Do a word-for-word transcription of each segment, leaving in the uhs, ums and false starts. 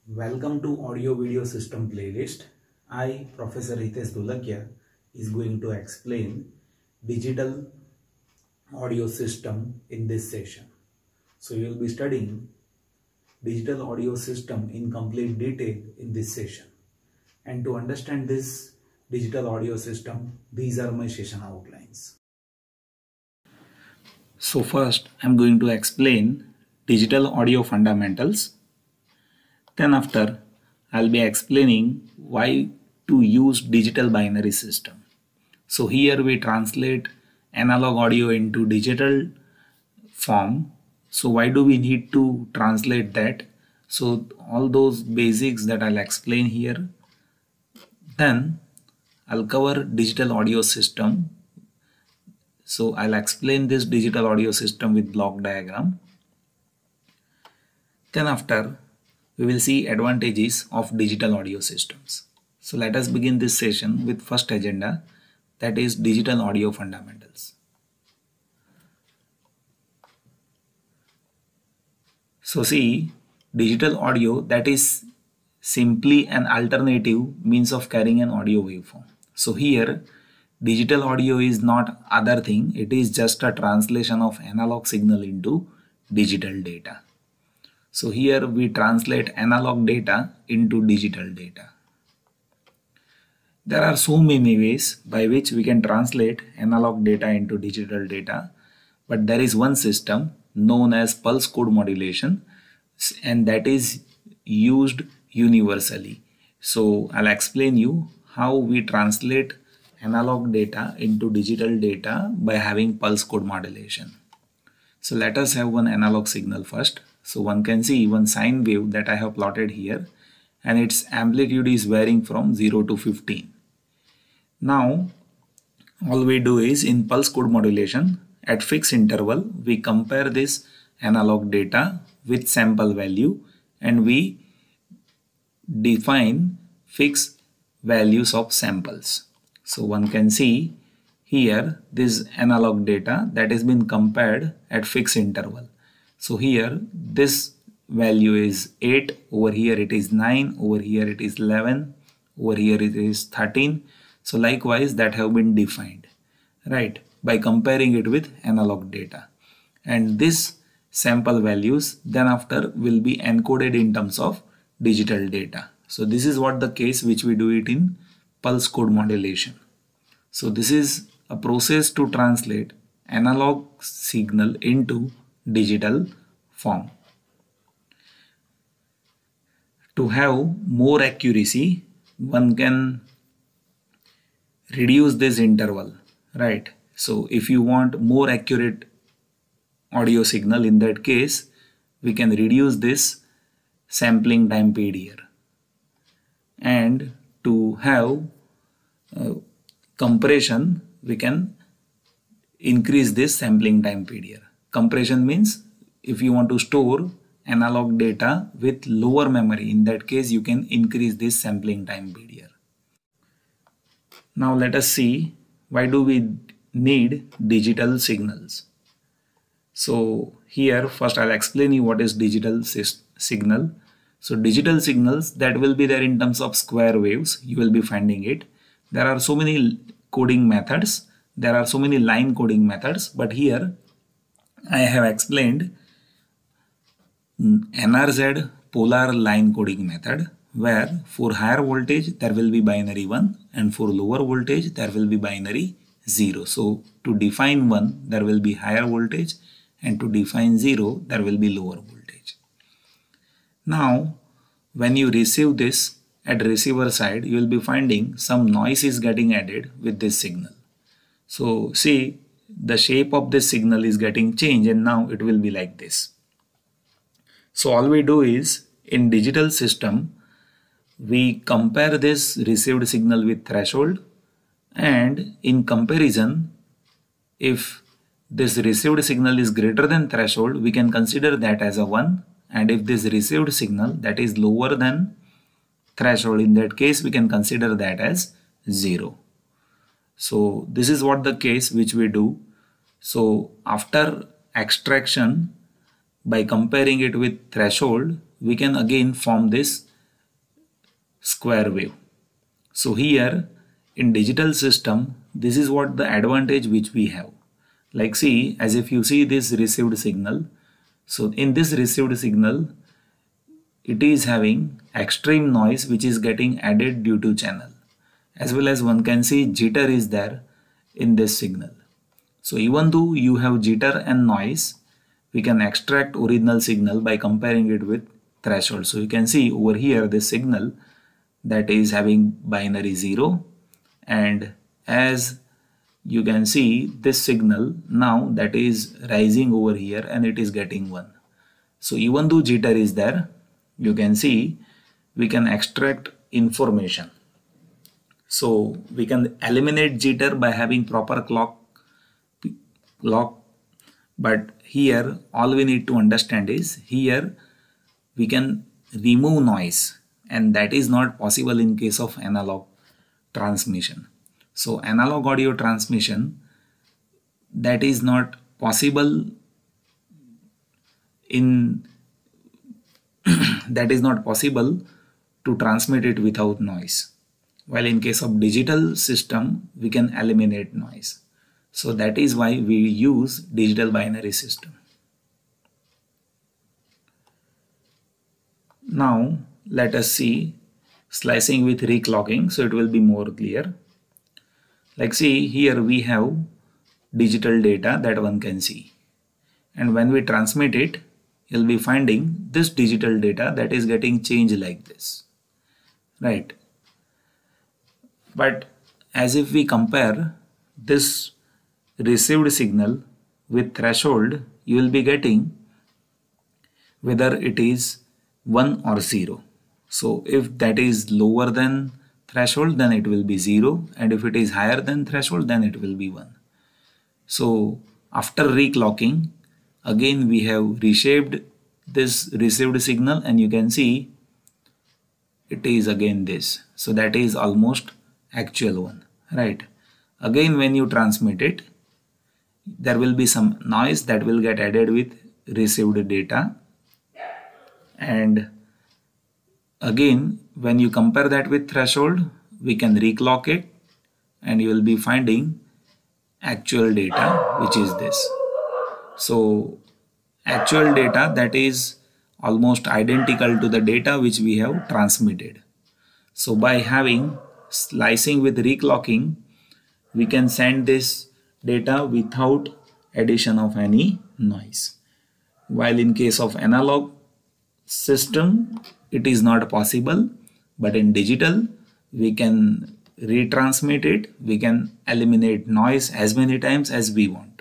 Welcome to Audio Video System playlist. I, Professor Hitesh Dholakia, is going to explain digital audio system in this session. So you will be studying digital audio system in complete detail in this session. And to understand this digital audio system, these are my session outlines. So first I am going to explain digital audio fundamentals. Then after, I'll be explaining why to use digital binary system. So here we translate analog audio into digital form. So why do we need to translate that? So all those basics that I'll explain here. Then I'll cover digital audio system. So I'll explain this digital audio system with block diagram. Then after, we will see advantages of digital audio systems. So let us begin this session with first agenda, that is digital audio fundamentals. So see, digital audio, that is simply an alternative means of carrying an audio waveform. So here digital audio is not other thing, it is just a translation of analog signal into digital data. So here we translate analog data into digital data. There are so many ways by which we can translate analog data into digital data, but there is one system known as pulse code modulation, and that is used universally. So I'll explain you how we translate analog data into digital data by having pulse code modulation. So let us have one analog signal first. So one can see one sine wave that I have plotted here, and its amplitude is varying from zero to fifteen. Now all we do is in pulse code modulation at fixed interval we compare this analog data with sample value and we define fixed values of samples. So one can see here this analog data that has been compared at fixed interval. So here this value is eight, over here it is nine, over here it is eleven, over here it is thirteen. So likewise that have been defined, right, by comparing it with analog data. And this sample values then after will be encoded in terms of digital data. So this is what the case which we do it in pulse code modulation. So this is a process to translate analog signal into digital form. To have more accuracy, one can reduce this interval, right? So if you want more accurate audio signal, in that case we can reduce this sampling time period here. And to have uh, compression, we can increase this sampling time period. Compression means if you want to store analog data with lower memory, in that case you can increase this sampling time period. Now let us see why do we need digital signals. So here first I'll explain you what is digital signal. So digital signals that will be there in terms of square waves, you will be finding it. There are so many coding methods, there are so many line coding methods, but here I have explained N R Z polar line coding method, where for higher voltage there will be binary one and for lower voltage there will be binary zero. So to define one there will be higher voltage and to define zero there will be lower voltage. Now when you receive this at receiver side, you will be finding some noise is getting added with this signal. So see, the shape of this signal is getting changed and now it will be like this. So all we do is in digital system we compare this received signal with threshold, and in comparison if this received signal is greater than threshold we can consider that as a one, and if this received signal that is lower than threshold, in that case we can consider that as zero. So this is what the case which we do. So after extraction, by comparing it with threshold, we can again form this square wave. So here in digital system, this is what the advantage which we have. Like see, as if you see this received signal. So in this received signal, it is having extreme noise which is getting added due to channel. As well as one can see jitter is there in this signal. So even though you have jitter and noise, we can extract original signal by comparing it with threshold. So you can see over here this signal that is having binary zero, and as you can see this signal now that is rising over here and it is getting one. So even though jitter is there, you can see we can extract information. So we can eliminate jitter by having proper clock clock but here all we need to understand is here we can remove noise, and that is not possible in case of analog transmission. So analog audio transmission, that is not possible in that is not possible to transmit it without noise, while in case of digital system we can eliminate noise. So that is why we use digital binary system. Now let us see slicing with reclocking, so it will be more clear. Like see, here we have digital data that one can see, and when we transmit it, you'll be finding this digital data that is getting changed like this, right? But as if we compare this received signal with threshold, you will be getting whether it is one or zero. So if that is lower than threshold, then it will be zero, and if it is higher than threshold, then it will be one. So after reclocking, again we have reshaped this received signal, and you can see it is again this. So that is almost actual one, right? Again when you transmit it, there will be some noise that will get added with received data, and again when you compare that with threshold, we can reclock it and you will be finding actual data, which is this. So actual data that is almost identical to the data which we have transmitted. So by having slicing with reclocking, we can send this data without addition of any noise, while in case of analog system it is not possible, but in digital we can retransmit it, we can eliminate noise as many times as we want.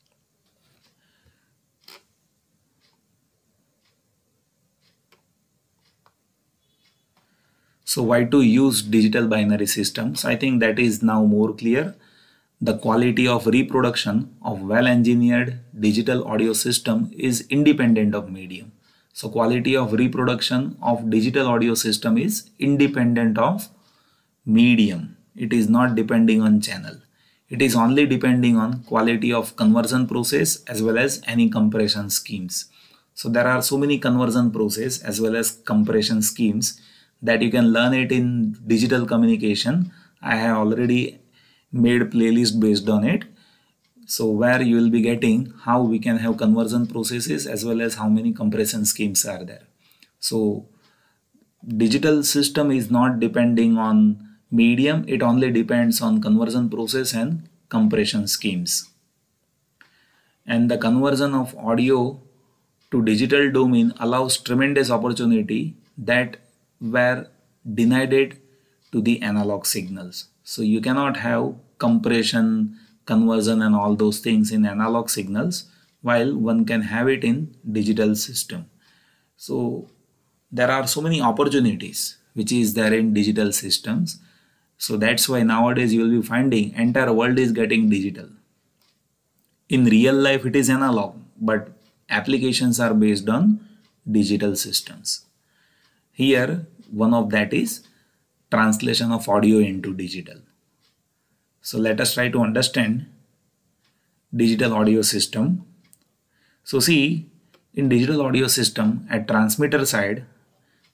So why to use digital binary systems? I think that is now more clear. The quality of reproduction of well-engineered digital audio system is independent of medium. So quality of reproduction of digital audio system is independent of medium. It is not depending on channel. It is only depending on quality of conversion process as well as any compression schemes. So there are so many conversion process as well as compression schemes that you can learn it in digital communication. I have already made playlist based on it, so where you will be getting how we can have conversion processes as well as how many compression schemes are there. So digital system is not depending on medium, it only depends on conversion process and compression schemes. And the conversion of audio to digital domain allows tremendous opportunity that were denied it to the analog signals. So you cannot have compression, conversion and all those things in analog signals, while one can have it in digital system. So there are so many opportunities which is there in digital systems. So that's why nowadays you will be finding entire world is getting digital. In real life it is analog, but applications are based on digital systems. Here one of that is translation of audio into digital. So let us try to understand digital audio system. So see, in digital audio system at transmitter side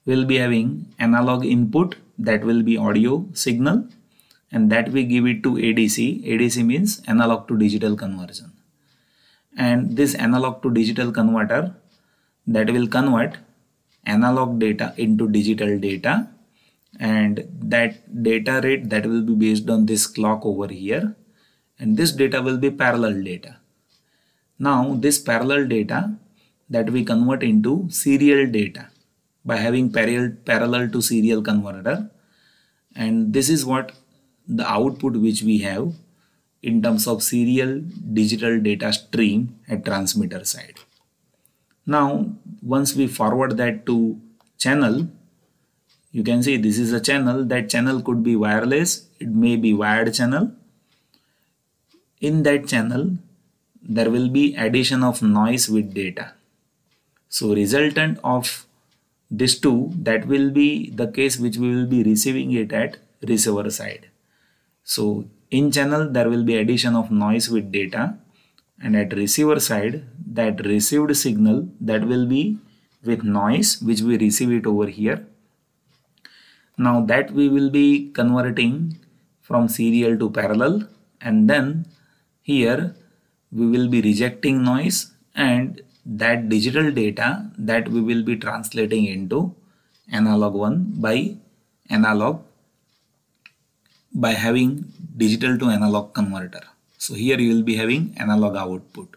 we'll be having analog input, that will be audio signal, and that we give it to A D C. A D C means analog to digital conversion. And this analog to digital converter, that will convert analog data into digital data, and that data rate, that will be based on this clock over here, and this data will be parallel data. Now this parallel data, that we convert into serial data by having parallel parallel to serial converter, and this is what the output which we have in terms of serial digital data stream at transmitter side. Now once we forward that to channel, you can see this is a channel. That channel could be wireless, it may be wired channel. In that channel there will be addition of noise with data. So resultant of this two, that will be the case which we will be receiving it at receiver side. So in channel there will be addition of noise with data, and at receiver side that received signal, that will be with noise which we receive it over here. Now that we will be converting from serial to parallel, and then here we will be rejecting noise, and that digital data, that we will be translating into analog one by analog by having digital to analog converter. So here you will be having analog output.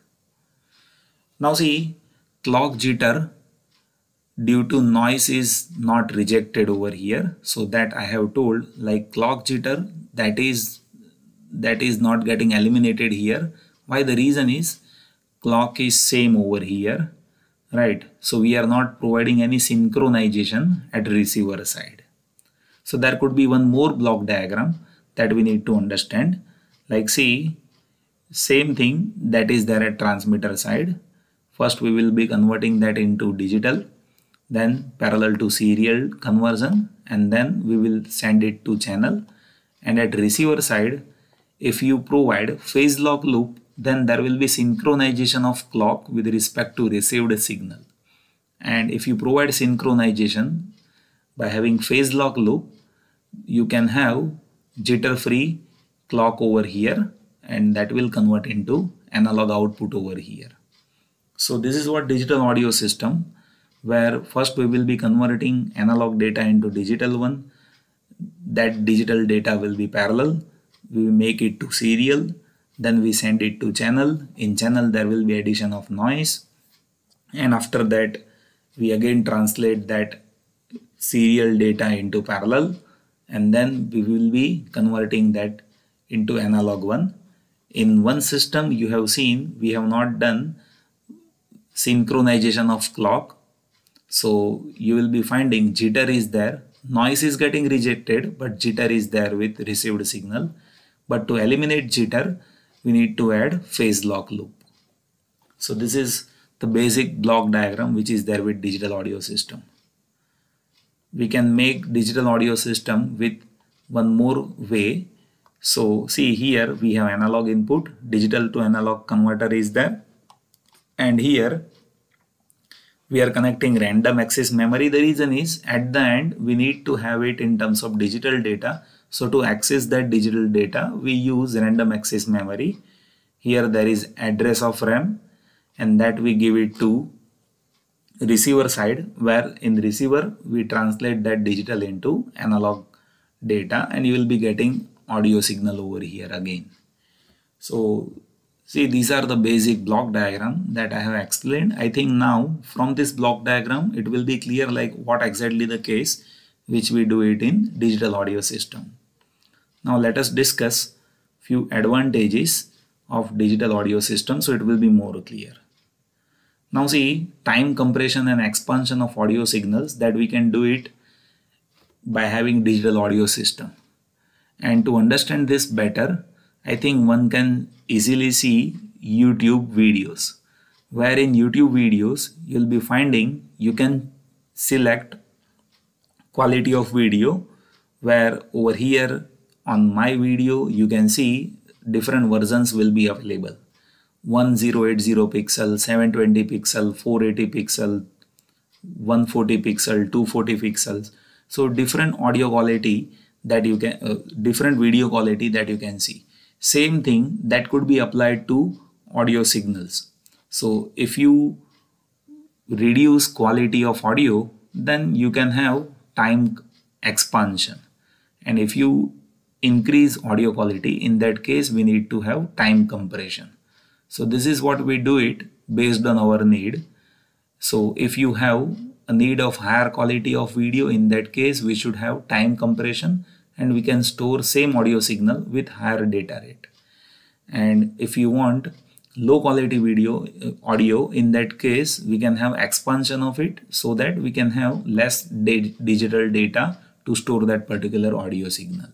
Now see, clock jitter due to noise is not rejected over here. So that I have told, like clock jitter, that is that is not getting eliminated here. Why? The reason is clock is same over here, right? So we are not providing any synchronization at receiver side. So there could be one more block diagram that we need to understand. Like see, same thing that is there at transmitter side. First we will be converting that into digital, then parallel to serial conversion, and then we will send it to channel. And at receiver side, if you provide phase lock loop, then there will be synchronization of clock with respect to received signal. And if you provide synchronization by having phase lock loop, you can have jitter free clock over here, and that will convert into analog output over here. So this is what digital audio system, where first we will be converting analog data into digital one. That digital data will be parallel, we will make it to serial, then we send it to channel. In channel there will be addition of noise, and after that we again translate that serial data into parallel, and then we will be converting that into analog one. In one system you have seen we have not done synchronization of clock, so you will be finding jitter is there, noise is getting rejected, but jitter is there with received signal. But to eliminate jitter, we need to add phase lock loop. So this is the basic block diagram which is there with digital audio system. We can make digital audio system with one more way. So see, here we have analog input, digital to analog converter is there, and here we are connecting random access memory. The reason is at the end we need to have it in terms of digital data. So to access that digital data we use random access memory. Here there is address of RAM, and that we give it to receiver side, where in the receiver we translate that digital into analog data, and you will be getting audio signal over here again. So see, these are the basic block diagram that I have explained. I think now from this block diagram it will be clear like what exactly the case which we do it in digital audio system. Now let us discuss few advantages of digital audio system, so it will be more clear. Now see, time compression and expansion of audio signals, that we can do it by having digital audio system. And to understand this better, I think one can easily see YouTube videos, where in YouTube videos you'll be finding you can select quality of video, where over here on my video you can see different versions will be available. ten eighty pixel, seven twenty pixel, four eighty pixel, one forty pixel, two forty pixels. So different audio quality that you can, uh, different video quality that you can see. Same thing that could be applied to audio signals. So if you reduce quality of audio, then you can have time expansion. And if you increase audio quality, in that case we need to have time compression. So this is what we do it based on our need. So if you have a need of higher quality of video, in that case we should have time compression, and we can store same audio signal with higher data rate. And if you want low quality video uh, audio, in that case we can have expansion of it, so that we can have less digital data to store that particular audio signal.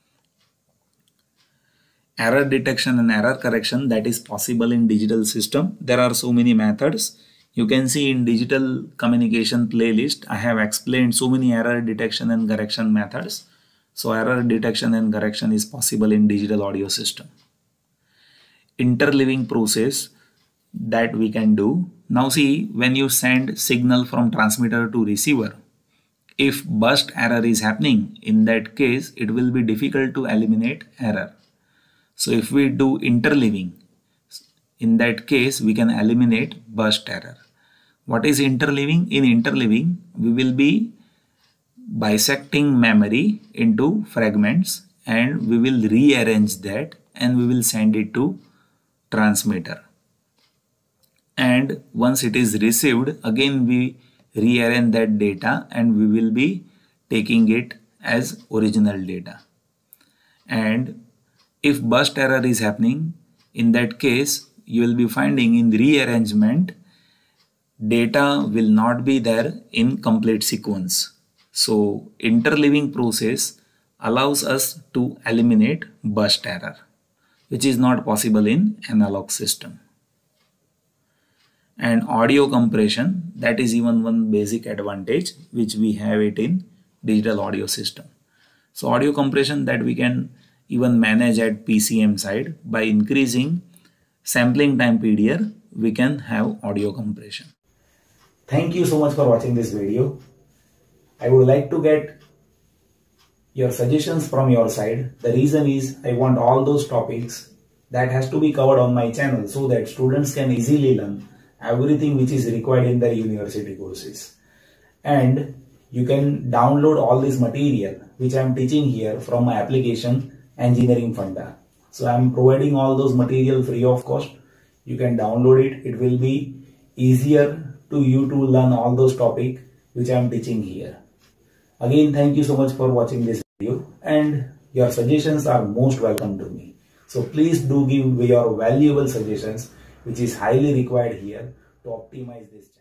Error detection and error correction, that is possible in digital system. There are so many methods. You can see in digital communication playlist, I have explained so many error detection and correction methods. So error detection and correction is possible in digital audio system. Interleaving process that we can do. Now see, when you send signal from transmitter to receiver, if burst error is happening, in that case it will be difficult to eliminate error. So if we do interleaving, in that case we can eliminate burst error. What is interleaving? In interleaving, we will be bisecting memory into fragments, and we will rearrange that and we will send it to transmitter. And once it is received, again we rearrange that data and we will be taking it as original data. And if burst error is happening, in that case you will be finding in rearrangement data will not be there in complete sequence. So interleaving process allows us to eliminate burst error, which is not possible in analog system. And audio compression, that is even one basic advantage which we have it in digital audio system. So audio compression that we can even manage at P C M side by increasing sampling time P D R, we can have audio compression. Thank you so much for watching this video. I would like to get your suggestions from your side. The reason is I want all those topics that has to be covered on my channel, so that students can easily learn everything which is required in their university courses. And you can download all this material which I am teaching here from my application Engineering Funda. So I am providing all those material free of cost. You can download it. It will be easier to you to learn all those topics which I am teaching here. Again, thank you so much for watching this video, and your suggestions are most welcome to me. So please do give your valuable suggestions, which is highly required here to optimize this channel.